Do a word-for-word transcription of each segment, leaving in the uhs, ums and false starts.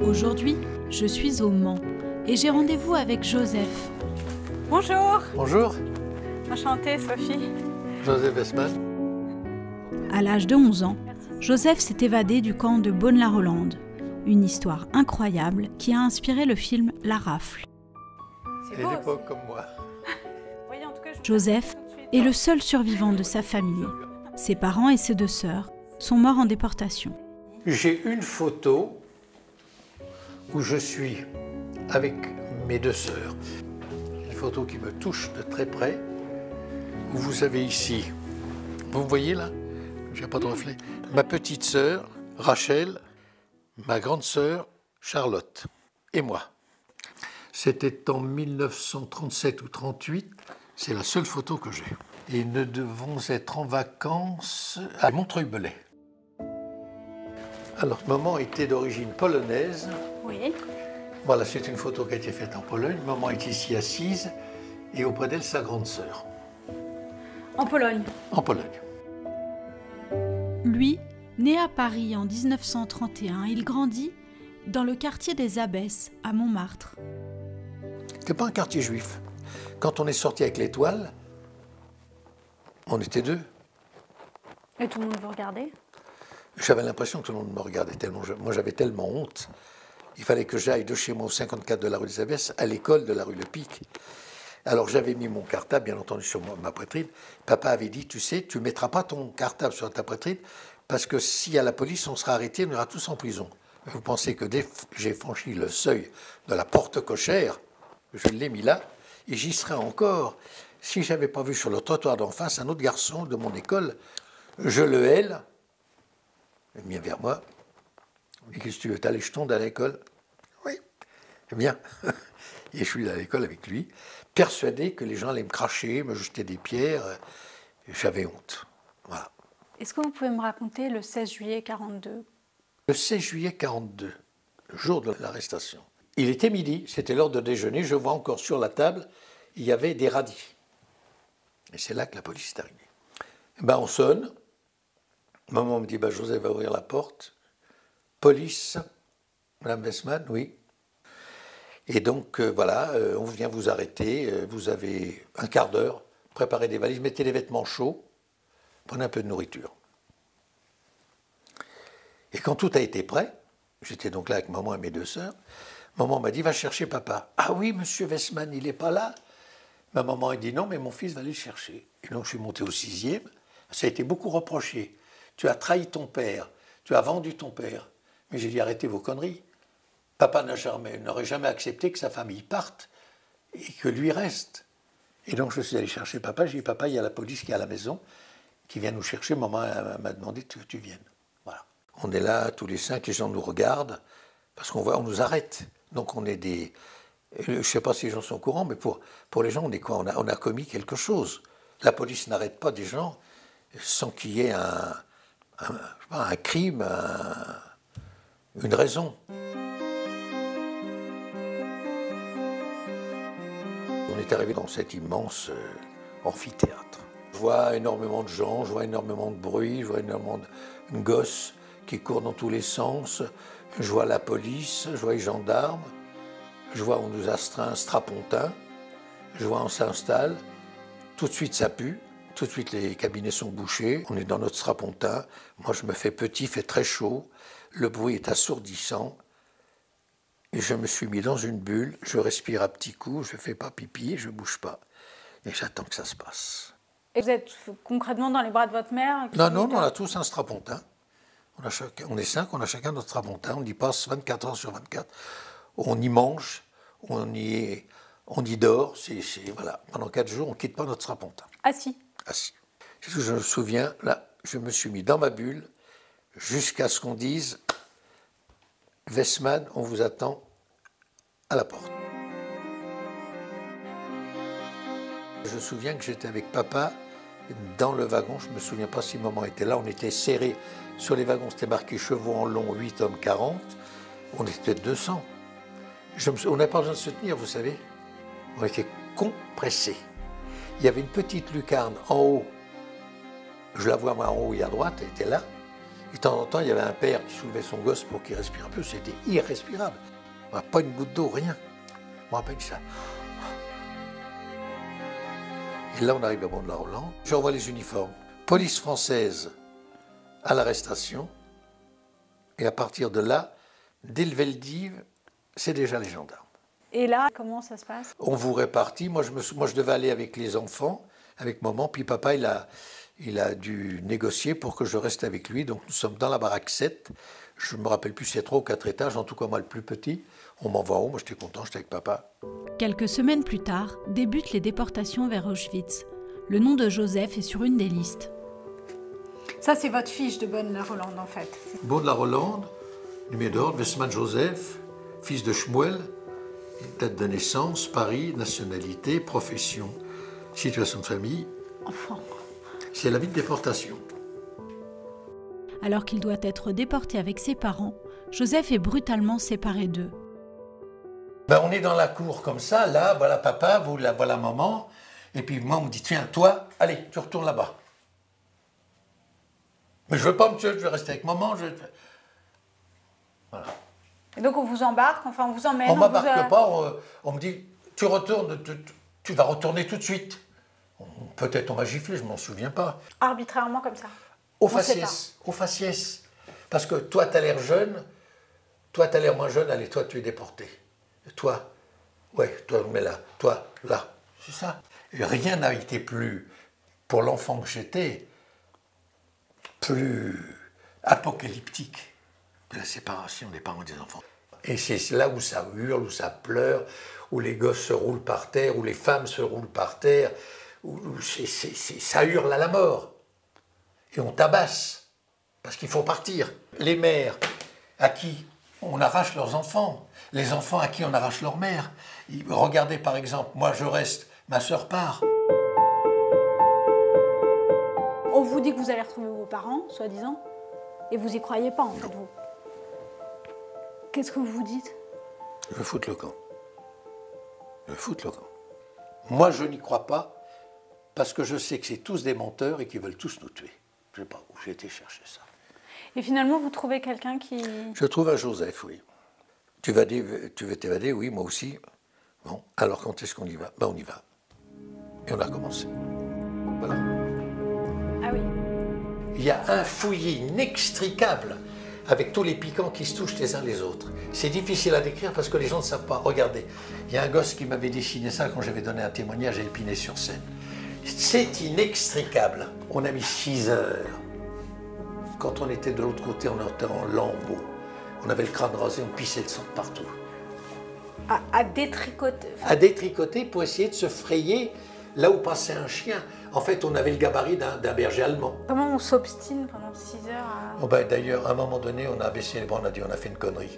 Aujourd'hui, je suis au Mans et j'ai rendez-vous avec Joseph. Bonjour. Bonjour. Enchantée, Sophie. Joseph Westman. À l'âge de onze ans, Joseph s'est évadé du camp de Bonne-la-Rolande. Une histoire incroyable qui a inspiré le film La Rafle. C'est à l'époque comme moi. Voyez, en tout cas, je vous Joseph présente tout de suite. est le seul survivant de sa famille. Ses parents et ses deux sœurs sont morts en déportation. J'ai une photo où je suis avec mes deux sœurs. Une photo qui me touche de très près, où vous avez ici, vous me voyez là, j'ai pas de reflet, ma petite sœur Rachel, ma grande sœur Charlotte et moi. C'était en mille neuf cent trente-sept ou trente-huit, c'est la seule photo que j'ai. Et nous devons être en vacances à Montreuil-Belay. Alors, maman était d'origine polonaise. Oui. Voilà, c'est une photo qui a été faite en Pologne. Maman est ici assise et auprès d'elle, sa grande sœur. En Pologne. En Pologne. Lui, né à Paris en mille neuf cent trente et un, il grandit dans le quartier des Abbesses, à Montmartre. C'était pas un quartier juif. Quand on est sorti avec l'Étoile, on était deux. Et tout le monde vous regardait? J'avais l'impression que tout le monde me regardait tellement. je- Moi, j'avais tellement honte. Il fallait que j'aille de chez moi au cinquante-quatre de la rue des Abbesses à l'école de la rue Le Pic. Alors, j'avais mis mon cartable, bien entendu, sur moi- ma poitrine. Papa avait dit, tu sais, tu ne mettras pas ton cartable sur ta poitrine parce que s'il y a la police, on sera arrêtés, on ira tous en prison. Vous pensez que dès que j'ai franchi le seuil de la porte cochère, je l'ai mis là, et j'y serais encore. Si je n'avais pas vu sur le trottoir d'en face un autre garçon de mon école, je le hèle, il vient vers moi. Il dit, qu'est-ce que tu veux, t'as les jetons d'aller à l'école? Oui, bien. Et je suis allé à l'école avec lui, persuadé que les gens allaient me cracher, me jeter des pierres. J'avais honte. Voilà. Est-ce que vous pouvez me raconter le seize juillet quarante-deux? Le seize juillet quarante-deux, le jour de l'arrestation. Il était midi, c'était l'heure de déjeuner. Je vois encore sur la table, il y avait des radis. Et c'est là que la police est arrivée. Ben, on sonne. Maman me dit, ben, Joseph va ouvrir la porte. Police, Madame Westman, oui. Et donc, euh, voilà, euh, on vient vous arrêter. Euh, vous avez un quart d'heure, préparez des valises, mettez les vêtements chauds, prenez un peu de nourriture. Et quand tout a été prêt, j'étais donc là avec maman et mes deux sœurs, maman m'a dit, va chercher papa. Ah oui, monsieur Westman, il n'est pas là. Ma maman a dit, non, mais mon fils va aller le chercher. Et donc, je suis monté au sixième. Ça a été beaucoup reproché. Tu as trahi ton père, tu as vendu ton père. Mais j'ai dit, arrêtez vos conneries. Papa n'a jamais- n'aurait jamais accepté que sa famille parte et que lui reste. Et donc, je suis allé chercher papa. J'ai dit, papa, il y a la police qui est à la maison, qui vient nous chercher. Maman elle m'a demandé que tu viennes. Voilà. On est là, tous les cinq, les gens nous regardent, parce qu'on voit, on nous arrête. Donc, on est des... Je ne sais pas si les gens sont au courant, mais pour, pour les gens, on est quoi? On a, on a commis quelque chose. La police n'arrête pas des gens sans qu'il y ait un, un, je sais pas, un crime, un- une raison. On est arrivé dans cet immense euh, amphithéâtre. Je vois énormément de gens, je vois énormément de bruit, je vois énormément de de gosses qui courent dans tous les sens. Je vois la police, je vois les gendarmes, je vois on nous astreint un strapontin, je vois on s'installe. Tout de suite ça pue, tout de suite les cabinets sont bouchés, on est dans notre strapontin. Moi je me fais petit, il fait très chaud, le bruit est assourdissant. Et je me suis mis dans une bulle, je respire à petits coups, je ne fais pas pipi, je ne bouge pas. Et j'attends que ça se passe. Et vous êtes concrètement dans les bras de votre mère qui- Non, non, on a tous un strapontin. On, a chacun, on est cinq, on a chacun notre strapontin. On y passe vingt-quatre heures sur vingt-quatre. On y mange, on y, est, on y dort. C'est, c'est, voilà. Pendant quatre jours, on ne quitte pas notre strapontin. Assis. Assis. C'est ce que je me souviens, là, je me suis mis dans ma bulle jusqu'à ce qu'on dise « Westman, on vous attend à la porte ». Je me souviens que j'étais avec papa dans le wagon. Je ne me souviens pas si maman était là. On était serrés sur les wagons. C'était marqué chevaux en long, huit hommes, quarante. On était peut-être deux cents. Je me, on n'avait pas besoin de se tenir, vous savez. On était compressés. Il y avait une petite lucarne en haut. Je la vois moi en haut et à droite, elle était là. Et de temps en temps, il y avait un père qui soulevait son gosse pour qu'il respire un peu. C'était irrespirable. Pas une goutte d'eau, rien. Je me rappelle ça. Et là, on arrive à Bonne-la-Rolande. Je revois les uniformes. Police française à l'arrestation. Et à partir de là, dès le Veldiv, c'est déjà les gendarmes. Et là, comment ça se passe? On vous répartit. Moi je, me, moi, je devais aller avec les enfants, avec maman. Puis papa, il a, il a dû négocier pour que je reste avec lui. Donc nous sommes dans la baraque sept. Je ne me rappelle plus si c'est trois ou quatre étages. En tout cas, moi, le plus petit. On m'envoie en haut. Moi, j'étais content, j'étais avec papa. Quelques semaines plus tard, débutent les déportations vers Auschwitz. Le nom de Joseph est sur une des listes. Ça, c'est votre fiche de Bonne-la-Rolande, en fait. Bonne-la-Rolande, numéro d'ordre, Westman Joseph, fils de Shmuel, date de naissance, Paris, nationalité, profession, situation de famille. Enfant. C'est l'avis de déportation. Alors qu'il doit être déporté avec ses parents, Joseph est brutalement séparé d'eux. Ben, on est dans la cour comme ça, là, voilà papa, vous, là, voilà maman. Et puis moi, on me dit, tiens, toi, allez, tu retournes là-bas. Mais je veux pas, monsieur, je veux rester avec maman. Je... Voilà. Et donc on vous embarque, enfin on vous emmène. On ne m'embarque vous a... pas, on, on me dit, tu retournes, tu, tu vas retourner tout de suite. Peut-être on m'a giflé, je ne m'en souviens pas. Arbitrairement comme ça. Au faciès, au faciès. Parce que toi, tu as l'air jeune, toi, tu as l'air moins jeune, allez, toi, tu es déporté. Et toi, ouais, toi, mais là, toi, là, c'est ça. Et rien n'a été plus, pour l'enfant que j'étais, plus apocalyptique que la séparation des parents et des enfants. Et c'est là où ça hurle, où ça pleure, où les gosses se roulent par terre, où les femmes se roulent par terre, où, où c'est, c'est, c'est, ça hurle à la mort. Et on tabasse, parce qu'il faut partir. Les mères à qui on arrache leurs enfants, les enfants à qui on arrache leur mère. Regardez par exemple, moi je reste, ma sœur part. On vous dit que vous allez retrouver vos parents, soi-disant, et vous y croyez pas en fait, vous. Qu'est-ce que vous vous dites? Je veux foutre le camp. Je veux foutre le camp. Moi je n'y crois pas, parce que je sais que c'est tous des menteurs et qu'ils veulent tous nous tuer. Je ne sais pas où j'ai été chercher ça. Et finalement, vous trouvez quelqu'un qui... Je trouve un Joseph, oui. Tu vas tu veux t'évader? Oui, moi aussi. Bon, alors quand est-ce qu'on y va? Ben on y va. Et on a commencé. Voilà. Ah oui. Il y a un fouillis inextricable avec tous les piquants qui se touchent les uns les autres. C'est difficile à décrire parce que les gens ne savent pas. Regardez, il y a un gosse qui m'avait dessiné ça quand j'avais donné un témoignage à Épinay-sur-Seine. C'est inextricable. On a mis six heures. Quand on était de l'autre côté, on était en lambeaux. On avait le crâne rasé, on pissait le sang partout. À, à détricoter. À détricoter pour essayer de se frayer là où passait un chien. En fait, on avait le gabarit d'un, d'un berger allemand. Comment on s'obstine pendant six heures à... Oh ben, d'ailleurs, à un moment donné, on a baissé les bras, on a dit on a fait une connerie.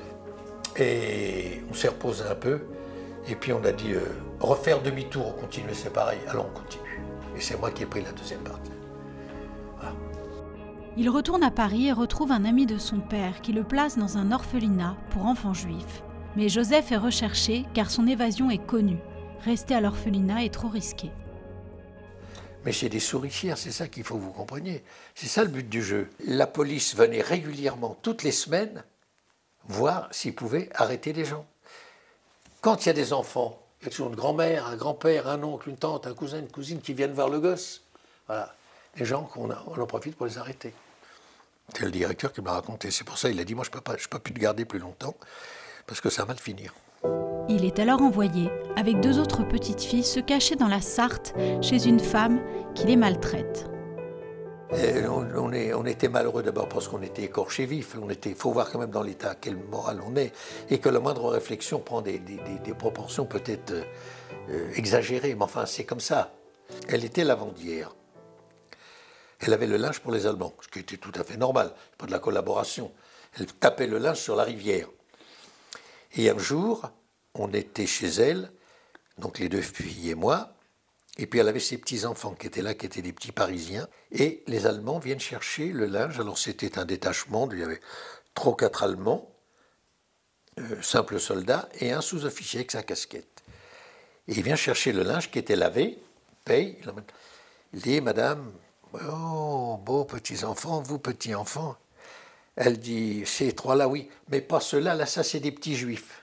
Et on s'est reposé un peu. Et puis on a dit euh, refaire demi-tour, on continue, c'est pareil. Alors on continue. Et c'est moi qui ai pris la deuxième partie. Voilà. Il retourne à Paris et retrouve un ami de son père qui le place dans un orphelinat pour enfants juifs. Mais Joseph est recherché car son évasion est connue. Rester à l'orphelinat est trop risqué. Mais c'est des souricières, c'est ça qu'il faut que vous compreniez. C'est ça le but du jeu. La police venait régulièrement, toutes les semaines, voir s'ils pouvaient arrêter les gens. Quand il y a des enfants, il y a toujours une grand-mère, un grand-père, un oncle, une tante, un cousin, une cousine qui viennent voir le gosse. Voilà. Les gens, qu'on a, on en profite pour les arrêter. C'est le directeur qui me l'a raconté. C'est pour ça qu'il a dit, moi je ne peux pas, je peux pas plus te garder plus longtemps, parce que ça va mal finir. Il est alors envoyé, avec deux autres petites filles, se cacher dans la Sarthe chez une femme qui les maltraite. Et on, on, est, on était malheureux d'abord parce qu'on était écorchés vifs. Il faut voir quand même dans l'état quel moral on est, et que la moindre réflexion prend des, des, des, des proportions peut-être euh, exagérées, mais enfin c'est comme ça. Elle était lavandière. Elle avait le linge pour les Allemands, ce qui était tout à fait normal, pas de la collaboration. Elle tapait le linge sur la rivière. Et un jour, on était chez elle, donc les deux filles et moi, et puis elle avait ses petits-enfants qui étaient là, qui étaient des petits Parisiens, et les Allemands viennent chercher le linge. Alors c'était un détachement, il y avait trois ou quatre Allemands, euh, simples soldats, et un sous-officier avec sa casquette. Et il vient chercher le linge qui était lavé, paye, il dit, madame, Oh, beaux petits-enfants, vous petits-enfants. Elle dit, ces trois-là, oui, mais pas ceux-là, là, ça, c'est des petits juifs.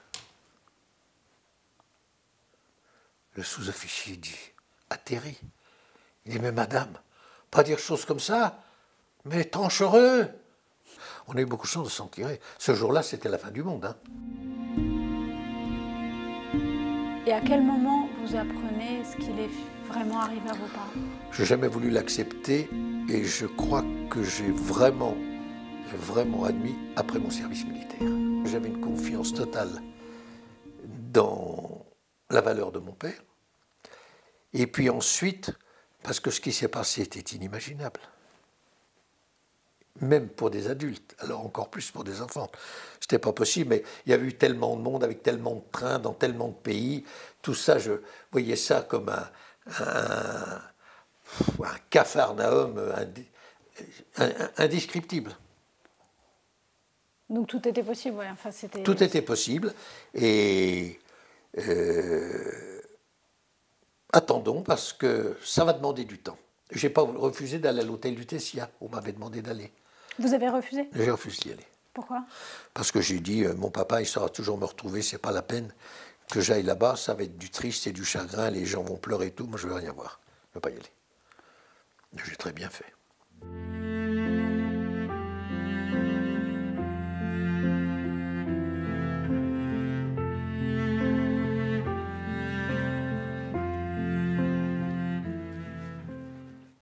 Le sous-officier dit, atterri. Il dit, mais madame, pas dire choses comme ça, mais tranchereux. On a eu beaucoup de chance de s'en tirer. Ce jour-là, c'était la fin du monde. Hein. Et à quel moment vous apprenez ce qu'il est vraiment arrivé à vos parents? Je n'ai jamais voulu l'accepter et je crois que j'ai vraiment, vraiment admis après mon service militaire. J'avais une confiance totale dans la valeur de mon père. Et puis ensuite, parce que ce qui s'est passé était inimaginable. Même pour des adultes, alors encore plus pour des enfants. C'était pas possible, mais il y avait eu tellement de monde, avec tellement de trains, dans tellement de pays. Tout ça, je voyais ça comme un, un, un capharnaüm indescriptible. Donc tout était possible, ouais. Enfin, c'était... Tout était possible, et euh, attendons, parce que ça va demander du temps. Je n'ai pas refusé d'aller à l'hôtel du Tessia, on m'avait demandé d'aller. Vous avez refusé? J'ai refusé d'y aller. Pourquoi? Parce que j'ai dit, euh, mon papa, il saura toujours me retrouver, c'est pas la peine que j'aille là-bas, ça va être du triste et du chagrin, les gens vont pleurer et tout, moi je veux rien voir, je ne veux pas y aller. J'ai très bien fait.